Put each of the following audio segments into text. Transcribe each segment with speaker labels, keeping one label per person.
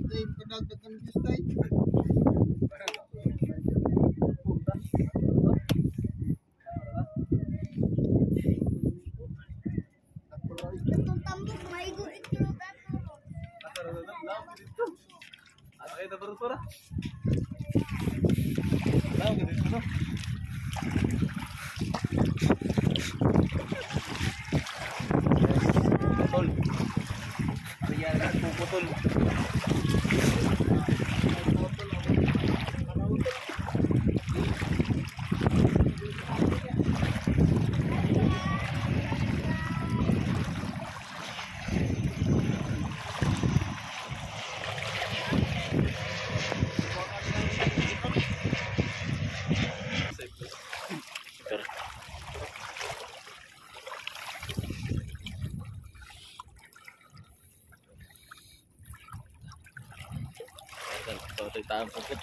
Speaker 1: Taang puput.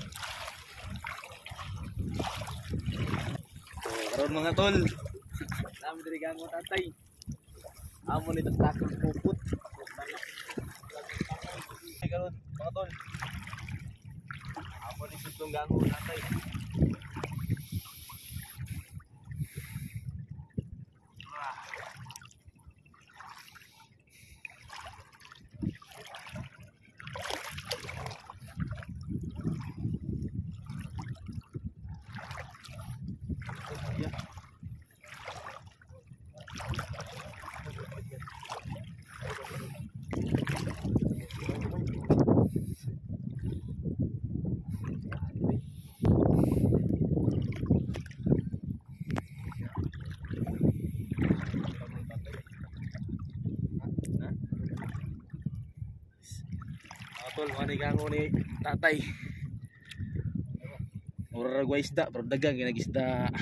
Speaker 1: Karon mga tol, namin diri gamo tatay. Amo ni takang puput. Karon mga tol. Amo ni sutong gamo tatay. Tol, mana gango ni tatay. Mura ra isda, pero dagang ginag-isda.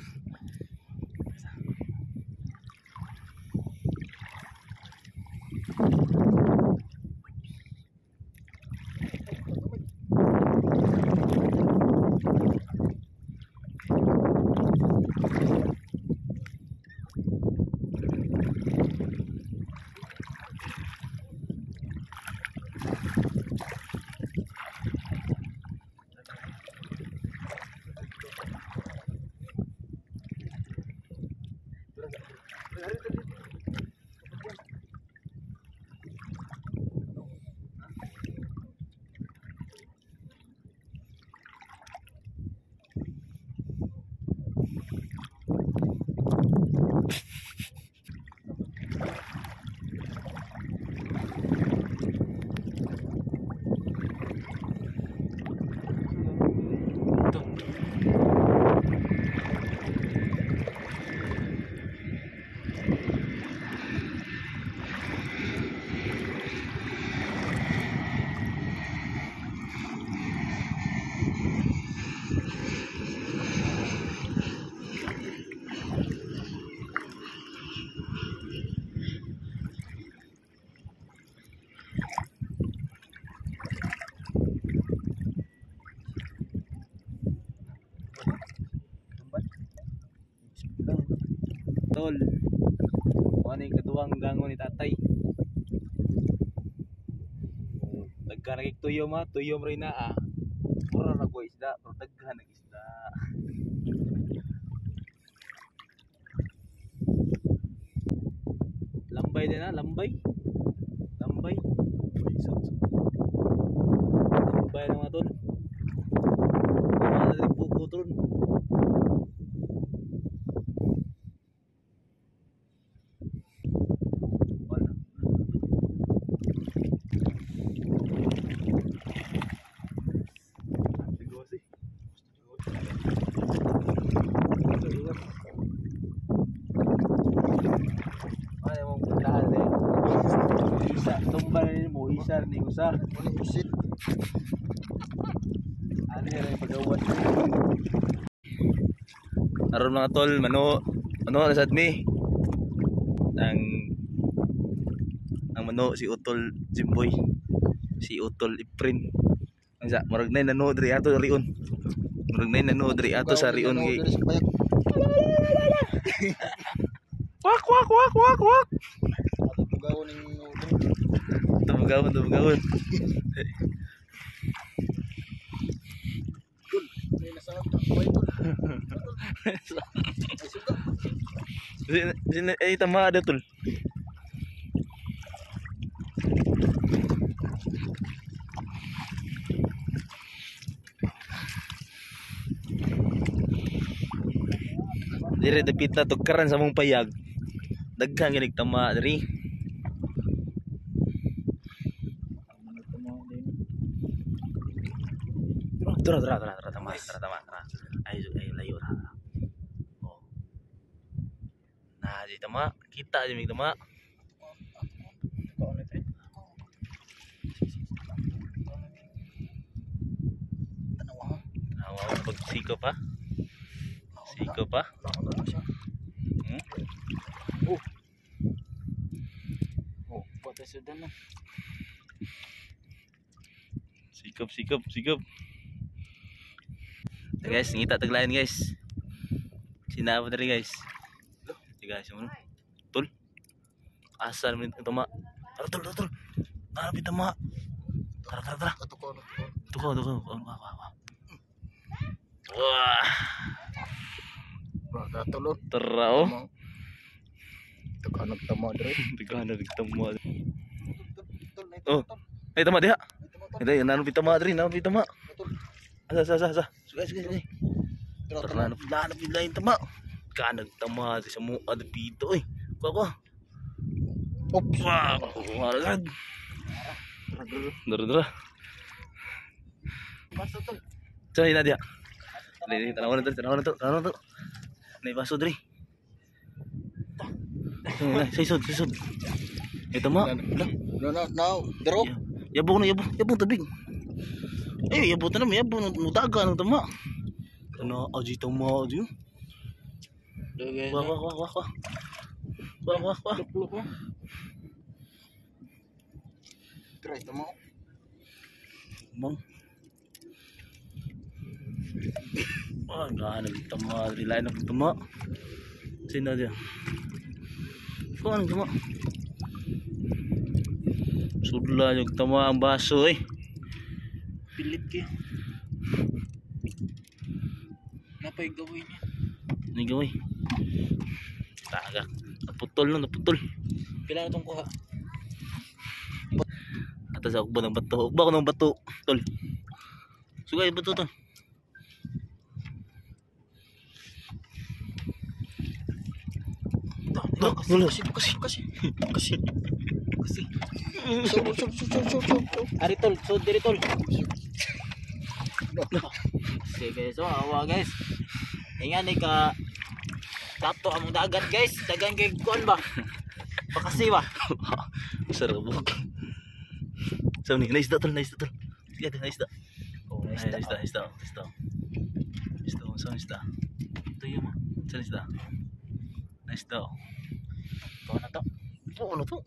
Speaker 1: Tol, ano yung kaduwang gango ni tatay? Daghan nagigtuyom ha, tuyom rin na ah. Mura na ko isda, pero daghan nag-isda. Lambay din ha, lambay. Lambay. Lambay na mga tol. Mga buko tol. Isar ni usar boleh usit ano yung pagawad aron mga tol mano nasad mi ang mano si Utol Jimboy si Utol Iprin ang murag nay nano diri ato riun murag nay nano diri ato sa riun kay wak wak wak wak wak Tubagawon.
Speaker 2: May nasaan na. Boy, tol. Ay, suka.
Speaker 1: Ay tama ada tol. Dire dapita tukaran sa mong payag. Daghang ginig tama diri. Tara tama. Ayo layo ra. Oh. Nah, di tama, kita aja mig tama. Awa pag siko pa. Siko pa. Hmm?
Speaker 2: Oh, patay sudan na.
Speaker 1: Sikap. Guys, ngita taglayan guys. Sinapa dari guys. Guys, mo. Tol. Asal mo tama. Tol. Narapit tama. Tara. Tuko. Wah.
Speaker 2: Bro, datulot.
Speaker 1: Terao.
Speaker 2: Tekan tama dire.
Speaker 1: Tigana nagtamo.
Speaker 2: Tol,
Speaker 1: Oh. Ay tama diha. Hindi, nanupit tama diri, tama. Asa. Sige. Tara na lain tama. Kanag tama sa mo ad pito eh. Kuha.
Speaker 2: Oops.
Speaker 1: Warag. Dara.
Speaker 2: Paso tol.
Speaker 1: Cai na dia. Ini tanawan to. Nay baso diri. Sisod. Ito mo.
Speaker 2: No. Drop.
Speaker 1: Yabong tubig. Yabong tanam, yabong dagan tama. Kana aji tama aji. Wah.
Speaker 2: Luk. Try tama.
Speaker 1: Bang. Gana tama, lain na tama. Sino dia? Kuan tama. Sudla yung tama ang baso eh.
Speaker 2: Pilit ki. Napay gawin niya.
Speaker 1: Ni gawin. Tagak. Naputol.
Speaker 2: Kailangan itong kuha.
Speaker 1: Atas ako ba ng bato? Ugba ko ng bato. Tol. Sugay bato tol.
Speaker 2: Kasi. Ari tol, so diri tol. Sige, so awa guys. Ingan ni ka tato among dagat guys. Dagan kay kuan ba? Pakasi ba?
Speaker 1: Sarabok. So ni nice tol. Sige, nice da.
Speaker 2: Oh,
Speaker 1: Nice da. Ito yung mo. Nice da.
Speaker 2: To na to.
Speaker 1: Ano to?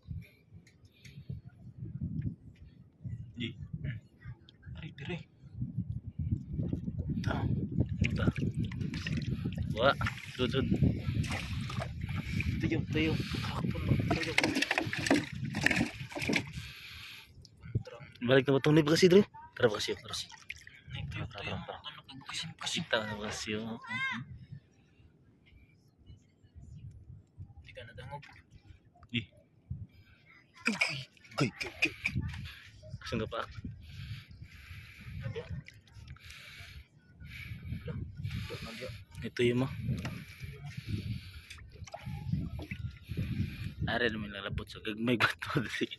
Speaker 1: Di.
Speaker 2: Ari dire.
Speaker 1: Ito. Wah, sud.
Speaker 2: Tuyo.
Speaker 1: Balik na ba itong nib kasi dre? Tara ba kasi?
Speaker 2: Tuyo.
Speaker 1: Kita na ba kasi?
Speaker 2: Di ka nadangog.
Speaker 1: Gay. Saan ka pa? Ito yung mo. Are naman lalabot sa gagmay bato.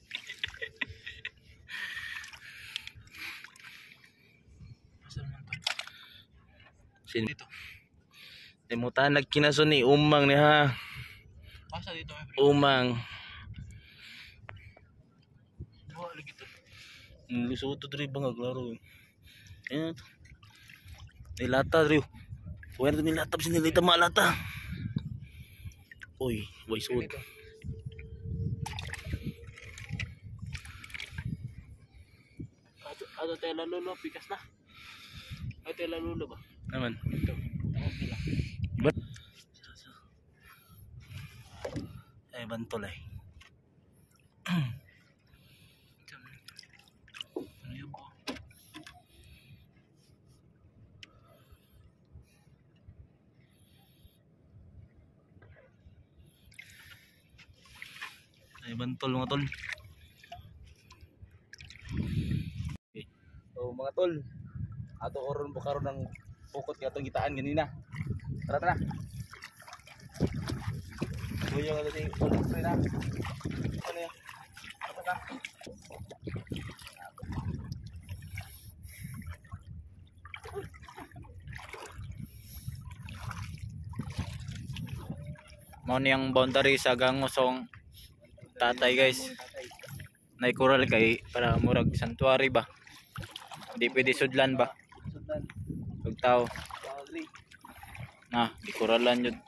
Speaker 1: Sino dito? Timutan nagkinaso ni umang ni ha.
Speaker 2: Pasa dito may
Speaker 1: Umang.
Speaker 2: Wala lagi to.
Speaker 1: Lusot to diri bang aglaro. Ayan to. Nilata diri. Kuwento nilata bis nilita malata. Oy, way suod.
Speaker 2: Ato tayo lalulo, pikas na. Ato tayo lalulo ba?
Speaker 1: Naman.
Speaker 2: Ito. Tawag nila.
Speaker 1: But ay bantol ay. Ano May bantol mga tol. So mga tol, ato karon bukaron ng pukot nga itong gitaan ganina. Tara tara. Buyo nga si ulit na. Ano yan? Tara.
Speaker 2: Mao niyang boundary sa gangusong tatay guys. Naikural kay para murag sanctuary ba. Hindi pwede sudlan ba. Pag tao. Nah, ikuralan yun.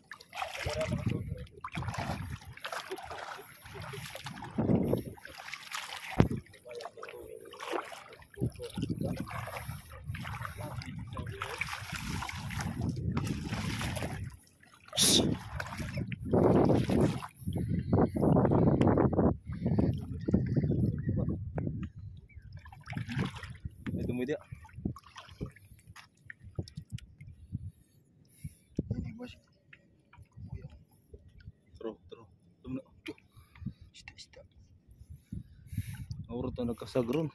Speaker 1: Ito mo dia. Tro. Tumno. Ista. Auro to nagkasagron.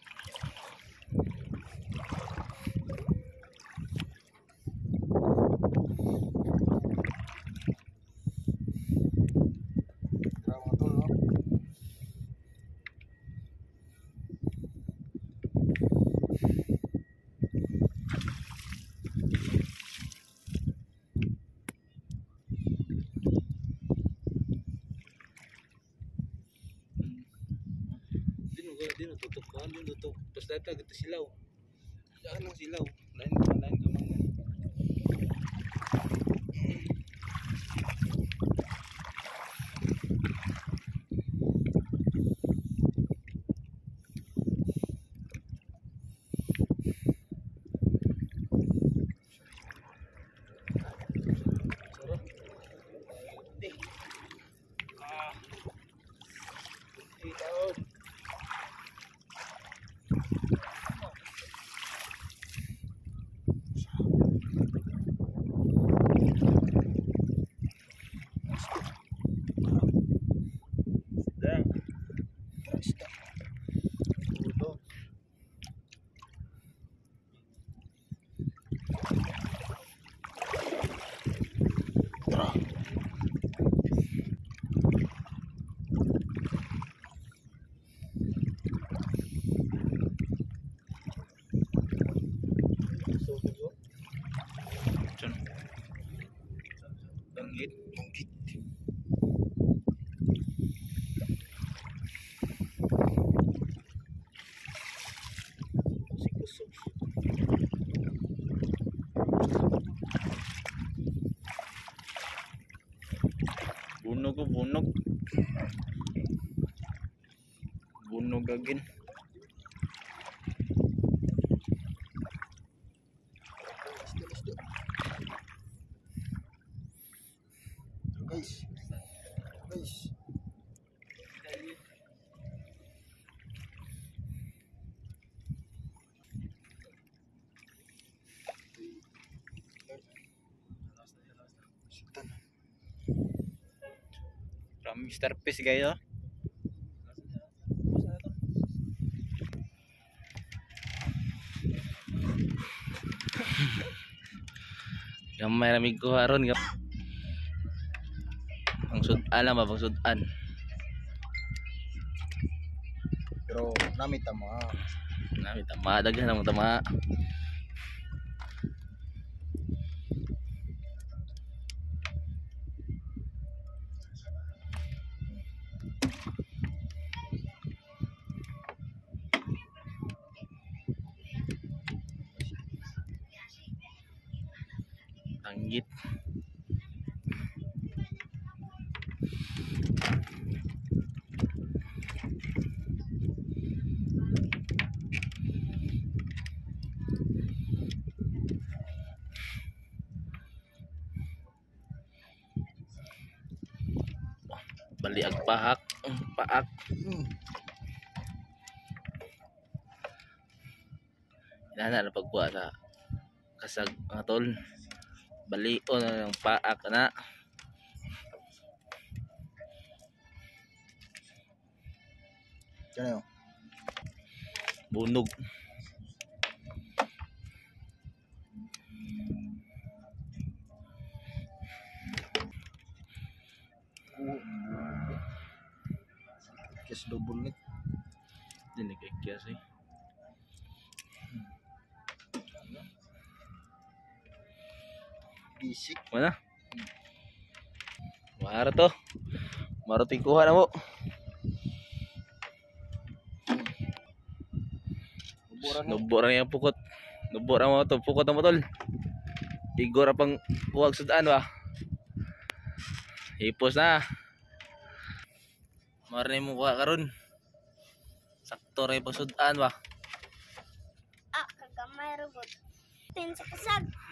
Speaker 1: Dino tutup kan dino tutup pas data gitu silau jangan nang silau lain gamangan Bangkit.
Speaker 2: Bunog agin.
Speaker 3: Guys.
Speaker 2: From Mr. Fish guys oh.
Speaker 1: Gamay ramig ko haron gap. Ang sudan lang ba bang sudan?
Speaker 3: Pero namit mo.
Speaker 1: Nami tama daghan ang tama. Tanggit. Baliag paak. Inana na pagbuhat sa kasag mga tol. Balion na ng paak na.
Speaker 3: Diyan yun.
Speaker 1: Bunog.
Speaker 3: Kes double nih.
Speaker 1: Ini kayak kias sih.
Speaker 3: Bisik.
Speaker 1: Mana? Mara to. Mara tingkuhan na mo. Nubura niya pukot. Nubura mo to. Pukot na mo tol. Igor pang buwag sudaan ba? Hipos na. Mara ni mo kuha karon. Sakto rin pa sudaan ba?
Speaker 4: Ah, kagamay robot. Tin sa kasag.